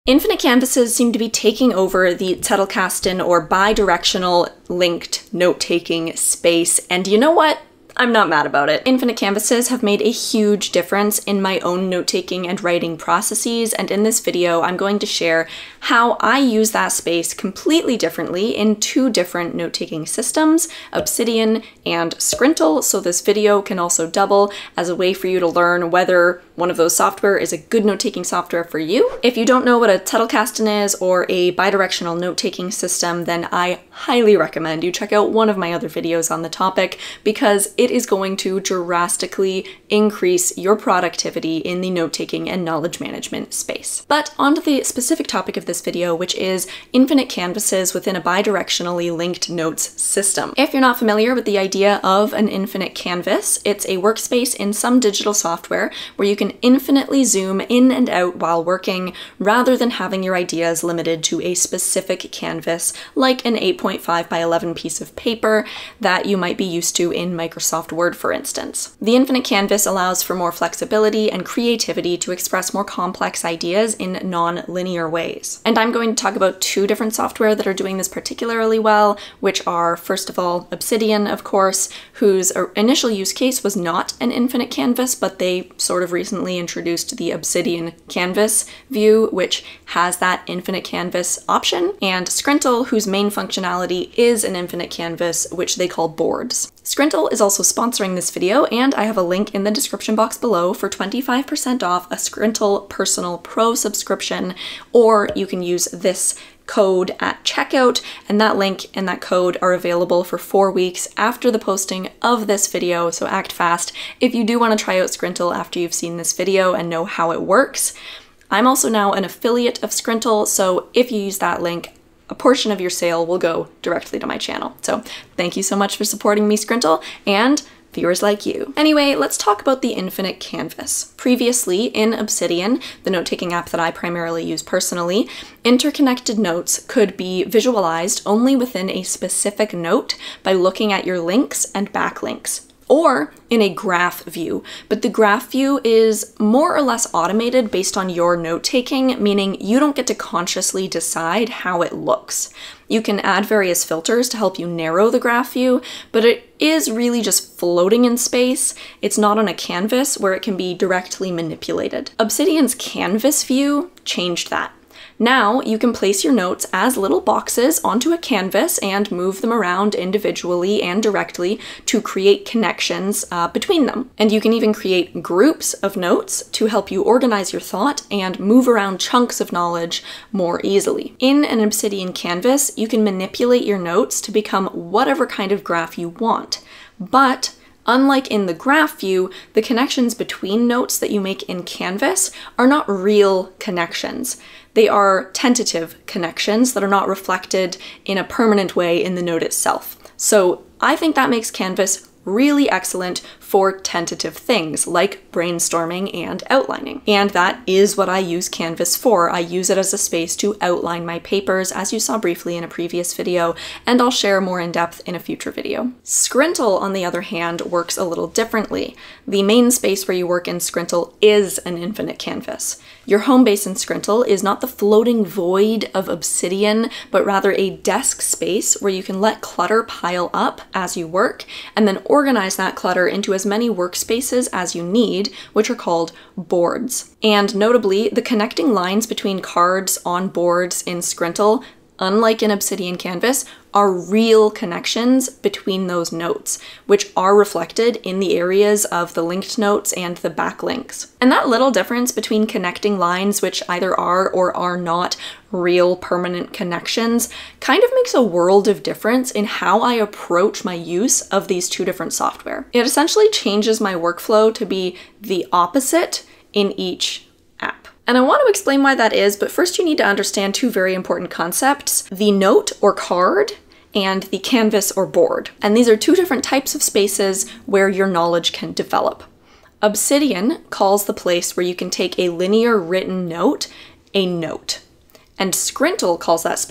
Infinite canvases seem to be taking over the zettelkasten or bi-directional linked note-taking space, and you know what? I'm not mad about it. Infinite canvases have made a huge difference in my own note-taking and writing processes, and in this video I'm going to share how I use that space completely differently in two different note-taking systems, Obsidian and Scrintal, so this video can also double as a way for you to learn whether one of those software is a good note-taking software for you. If you don't know what a zettelkasten is or a bidirectional note-taking system, then I highly recommend you check out one of my other videos on the topic, because it is going to drastically increase your productivity in the note-taking and knowledge management space. But onto the specific topic of this video, which is infinite canvases within a bidirectionally linked notes system. If you're not familiar with the idea of an infinite canvas, it's a workspace in some digital software where you can infinitely zoom in and out while working, rather than having your ideas limited to a specific canvas like an 8.5 by 11 piece of paper that you might be used to in Microsoft Word, for instance. The infinite canvas allows for more flexibility and creativity to express more complex ideas in non-linear ways. And I'm going to talk about two different software that are doing this particularly well, which are, first of all, Obsidian, of course, whose initial use case was not an infinite canvas, but they sort of recently introduced the Obsidian Canvas view, which has that infinite canvas option, and Scrintal, whose main functionality is an infinite canvas, which they call boards. Scrintal is also sponsoring this video, and I have a link in the description box below for 25% off a Scrintal Personal Pro subscription, or you can use this code at checkout, and that link and that code are available for 4 weeks after the posting of this video, so act fast if you do want to try out Scrintal after you've seen this video and know how it works. I'm also now an affiliate of Scrintal, so if you use that link, a portion of your sale will go directly to my channel. So thank you so much for supporting me, Scrintal, and viewers like you. Anyway, let's talk about the infinite canvas. Previously, in Obsidian, the note-taking app that I primarily use personally, interconnected notes could be visualized only within a specific note by looking at your links and backlinks, or in a graph view. But the graph view is more or less automated based on your note-taking, meaning you don't get to consciously decide how it looks. You can add various filters to help you narrow the graph view, but it is really just floating in space. It's not on a canvas where it can be directly manipulated. Obsidian's canvas view changed that. Now you can place your notes as little boxes onto a canvas and move them around individually and directly to create connections between them. And you can even create groups of notes to help you organize your thought and move around chunks of knowledge more easily. In an Obsidian canvas, you can manipulate your notes to become whatever kind of graph you want. But unlike in the graph view, the connections between notes that you make in Canvas are not real connections. They are tentative connections that are not reflected in a permanent way in the note itself. So I think that makes Canvas really excellent for tentative things like brainstorming and outlining. And that is what I use Canvas for. I use it as a space to outline my papers, as you saw briefly in a previous video, and I'll share more in depth in a future video. Scrintal, on the other hand, works a little differently. The main space where you work in Scrintal is an infinite canvas. Your home base in Scrintal is not the floating void of Obsidian, but rather a desk space where you can let clutter pile up as you work, and then organize that clutter into as many workspaces as you need, which are called boards. And notably, the connecting lines between cards on boards in Scrintal, unlike in Obsidian Canvas, are real connections between those notes, which are reflected in the areas of the linked notes and the backlinks. And that little difference between connecting lines, which either are or are not real permanent connections, kind of makes a world of difference in how I approach my use of these two different software. It essentially changes my workflow to be the opposite in each app. And I want to explain why that is, but first you need to understand two very important concepts: the note or card and the canvas or board. And these are two different types of spaces where your knowledge can develop. Obsidian calls the place where you can take a linear written note a note, and Scrintal calls that space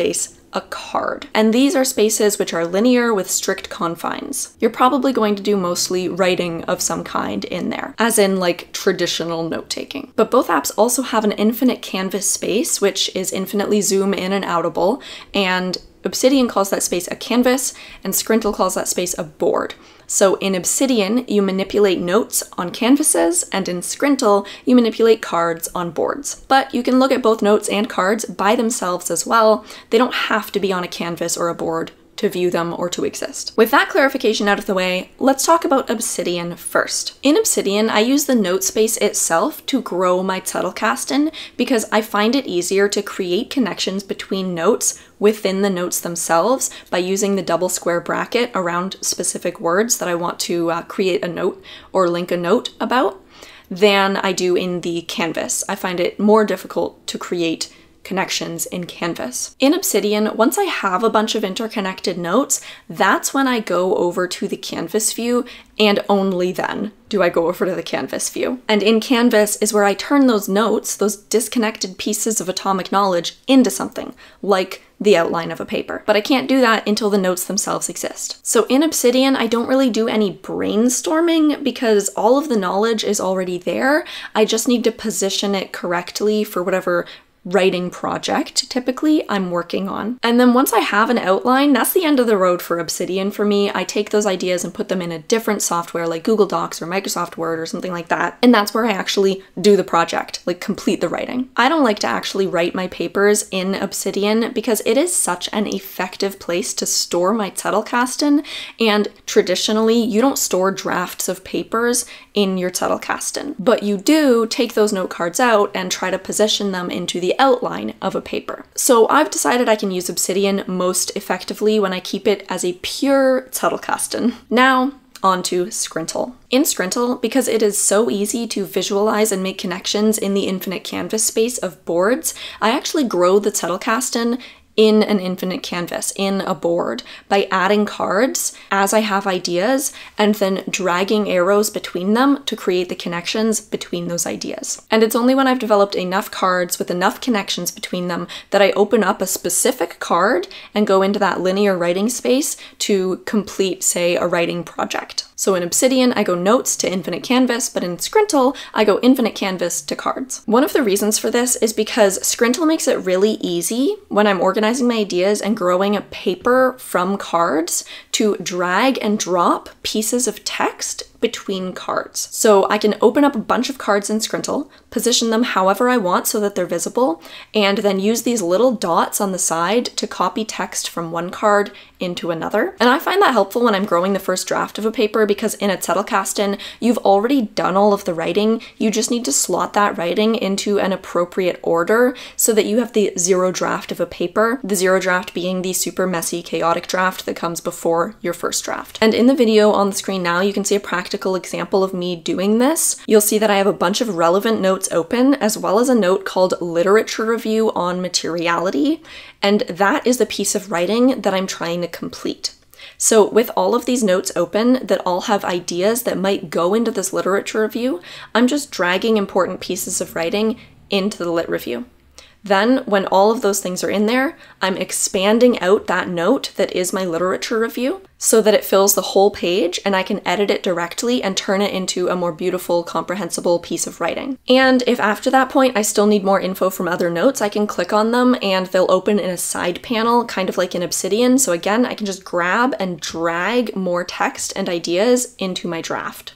a card. And these are spaces which are linear with strict confines. You're probably going to do mostly writing of some kind in there, as in like traditional note-taking. But both apps also have an infinite canvas space, which is infinitely zoom in and outable, and Obsidian calls that space a canvas, and Scrintal calls that space a board. So in Obsidian, you manipulate notes on canvases, and in Scrintal, you manipulate cards on boards. But you can look at both notes and cards by themselves as well. They don't have to be on a canvas or a board to view them or to exist. With that clarification out of the way, let's talk about Obsidian first. In Obsidian, I use the note space itself to grow my zettelkasten because I find it easier to create connections between notes within the notes themselves by using the double square bracket around specific words that I want to create a note or link a note about than I do in the canvas. I find it more difficult to create connections in Canvas. In Obsidian, once I have a bunch of interconnected notes, that's when I go over to the Canvas view, and only then do I go over to the Canvas view. And in Canvas is where I turn those notes, those disconnected pieces of atomic knowledge, into something, like the outline of a paper. But I can't do that until the notes themselves exist. So in Obsidian, I don't really do any brainstorming because all of the knowledge is already there. I just need to position it correctly for whatever writing project typically I'm working on. And then once I have an outline, that's the end of the road for Obsidian for me. I take those ideas and put them in a different software like Google Docs or Microsoft Word or something like that. And that's where I actually do the project, like complete the writing. I don't like to actually write my papers in Obsidian because it is such an effective place to store my zettelkasten, and traditionally you don't store drafts of papers in your zettelkasten, but you do take those note cards out and try to position them into the outline of a paper. So I've decided I can use Obsidian most effectively when I keep it as a pure zettelkasten. Now, onto Scrintal. In Scrintal, because it is so easy to visualize and make connections in the infinite canvas space of boards, I actually grow the zettelkasten in an infinite canvas, in a board, by adding cards as I have ideas and then dragging arrows between them to create the connections between those ideas. And it's only when I've developed enough cards with enough connections between them that I open up a specific card and go into that linear writing space to complete, say, a writing project. So in Obsidian, I go notes to infinite canvas, but in Scrintal, I go infinite canvas to cards. One of the reasons for this is because Scrintal makes it really easy when I'm organizing my ideas and growing a paper from cards to drag and drop pieces of text between cards. So I can open up a bunch of cards in Scrintal, position them however I want so that they're visible, and then use these little dots on the side to copy text from one card into another. And I find that helpful when I'm growing the first draft of a paper because in a zettelkasten, you've already done all of the writing. You just need to slot that writing into an appropriate order so that you have the zero draft of a paper, the zero draft being the super messy, chaotic draft that comes before your first draft. And in the video on the screen now, you can see a practical example of me doing this. You'll see that I have a bunch of relevant notes open, as well as a note called Literature Review on Materiality, and that is the piece of writing that I'm trying to complete. So with all of these notes open that all have ideas that might go into this literature review, I'm just dragging important pieces of writing into the lit review. Then, when all of those things are in there, I'm expanding out that note that is my literature review so that it fills the whole page and I can edit it directly and turn it into a more beautiful, comprehensible piece of writing. And if after that point I still need more info from other notes, I can click on them and they'll open in a side panel, kind of like in Obsidian. So again, I can just grab and drag more text and ideas into my draft.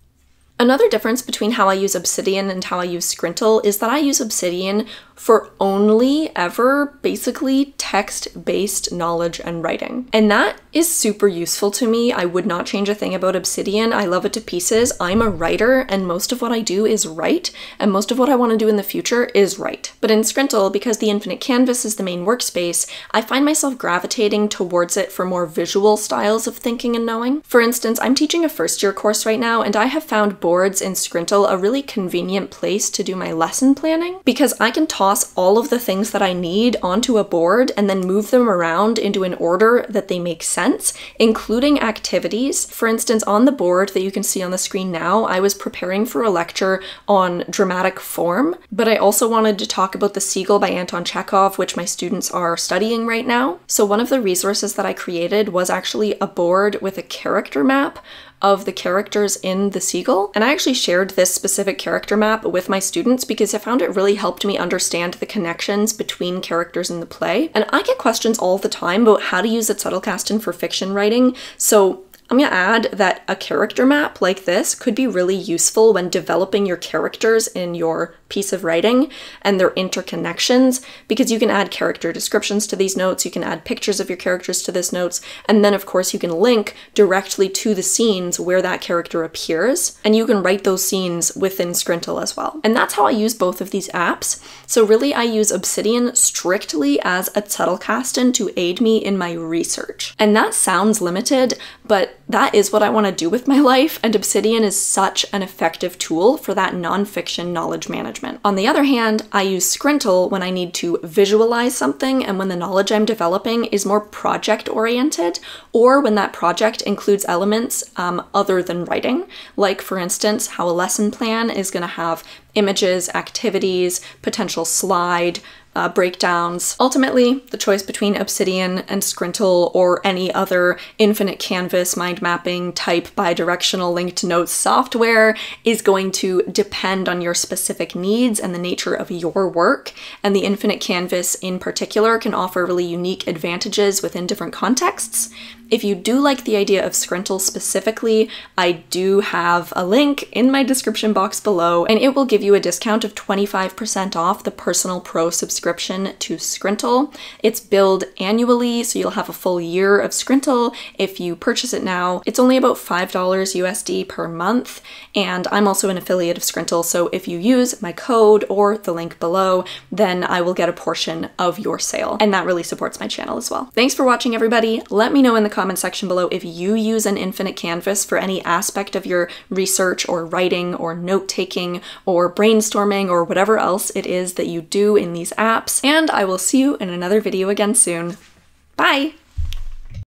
Another difference between how I use Obsidian and how I use Scrintal is that I use Obsidian for only ever basically text-based knowledge and writing. And that is super useful to me. I would not change a thing about Obsidian. I love it to pieces. I'm a writer and most of what I do is write, and most of what I want to do in the future is write. But in Scrintal, because the infinite canvas is the main workspace, I find myself gravitating towards it for more visual styles of thinking and knowing. For instance, I'm teaching a first-year course right now, and I have found boards in Scrintal a really convenient place to do my lesson planning because I can toss toss all of the things that I need onto a board and then move them around into an order that they make sense, including activities. For instance, on the board that you can see on the screen now, I was preparing for a lecture on dramatic form, but I also wanted to talk about The Seagull by Anton Chekhov, which my students are studying right now. So one of the resources that I created was actually a board with a character map of the characters in The Seagull. And I actually shared this specific character map with my students because I found it really helped me understand the connections between characters in the play. And I get questions all the time about how to use a zettelkasten for fiction writing. So I'm gonna add that a character map like this could be really useful when developing your characters in your piece of writing and their interconnections, because you can add character descriptions to these notes, you can add pictures of your characters to this notes, and then of course you can link directly to the scenes where that character appears, and you can write those scenes within Scrintal as well. And that's how I use both of these apps. So really I use Obsidian strictly as a zettelkasten to aid me in my research. And that sounds limited, but that is what I want to do with my life, and Obsidian is such an effective tool for that nonfiction knowledge management. On the other hand, I use Scrintal when I need to visualize something and when the knowledge I'm developing is more project-oriented, or when that project includes elements other than writing, like for instance, how a lesson plan is going to have images, activities, potential slide, breakdowns. Ultimately, the choice between Obsidian and Scrintal or any other infinite canvas mind mapping type bidirectional linked notes software is going to depend on your specific needs and the nature of your work. And the infinite canvas in particular can offer really unique advantages within different contexts. If you do like the idea of Scrintal specifically, I do have a link in my description box below, and it will give you a discount of 25% off the Personal Pro subscription to Scrintal. It's billed annually, so you'll have a full year of Scrintal if you purchase it now. It's only about $5 USD per month, and I'm also an affiliate of Scrintal, so if you use my code or the link below, then I will get a portion of your sale, and that really supports my channel as well. Thanks for watching, everybody. Let me know in the comment section below if you use an infinite canvas for any aspect of your research or writing or note-taking or brainstorming or whatever else it is that you do in these apps, and I will see you in another video again soon. Bye!